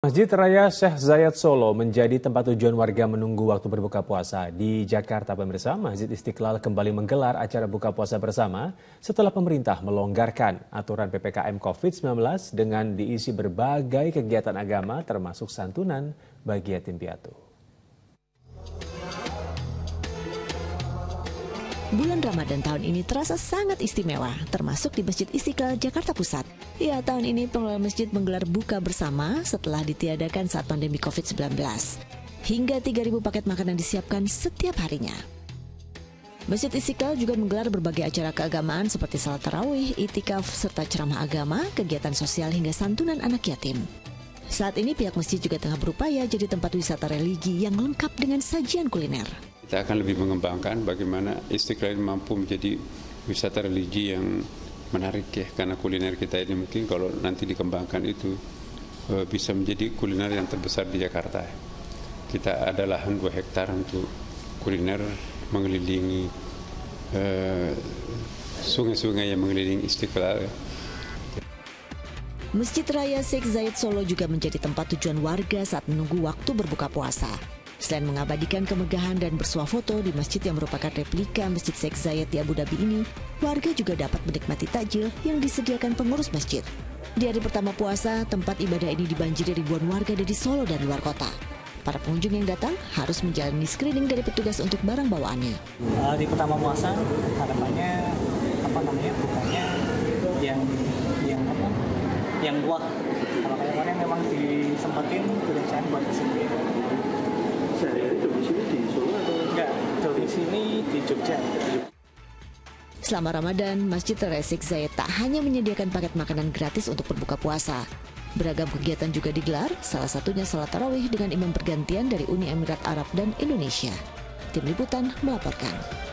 Masjid Raya Syekh Zayed Solo menjadi tempat tujuan warga menunggu waktu berbuka puasa. Di Jakarta, pemirsa, Masjid Istiqlal kembali menggelar acara buka puasa bersama setelah pemerintah melonggarkan aturan PPKM COVID-19 dengan diisi berbagai kegiatan agama termasuk santunan bagi yatim piatu. Bulan Ramadan tahun ini terasa sangat istimewa, termasuk di Masjid Istiqlal, Jakarta Pusat. Ya, tahun ini pengelola masjid menggelar buka bersama setelah ditiadakan saat pandemi COVID-19. Hingga 3.000 paket makanan disiapkan setiap harinya. Masjid Istiqlal juga menggelar berbagai acara keagamaan seperti salat tarawih, itikaf, serta ceramah agama, kegiatan sosial hingga santunan anak yatim. Saat ini pihak masjid juga tengah berupaya jadi tempat wisata religi yang lengkap dengan sajian kuliner. Kita akan lebih mengembangkan bagaimana Istiqlal mampu menjadi wisata religi yang menarik ya, karena kuliner kita ini mungkin kalau nanti dikembangkan itu bisa menjadi kuliner yang terbesar di Jakarta. Kita ada lahan 2 hektar untuk kuliner mengelilingi sungai-sungai yang mengelilingi Istiqlal. Masjid Raya Syekh Zayed Solo juga menjadi tempat tujuan warga saat menunggu waktu berbuka puasa. Selain mengabadikan kemegahan dan bersuah foto di masjid yang merupakan replika Masjid Syekh Zayed di Abu Dhabi ini, warga juga dapat menikmati takjil yang disediakan pengurus masjid. Di hari pertama puasa, tempat ibadah ini dibanjiri ribuan warga dari Solo dan luar kota. Para pengunjung yang datang harus menjalani screening dari petugas untuk barang bawaannya. Di pertama puasa harapannya bukannya yang buah. Kalau kemarin memang disempetin kebiasaan buat kesini. Sehari-hari domisili di Solo atau? Enggak, domisili di Jogja. Selama Ramadan, Masjid Raya Syekh Zayed tak hanya menyediakan paket makanan gratis untuk berbuka puasa. Beragam kegiatan juga digelar, salah satunya salat tarawih dengan imam pergantian dari Uni Emirat Arab dan Indonesia. Tim Liputan melaporkan.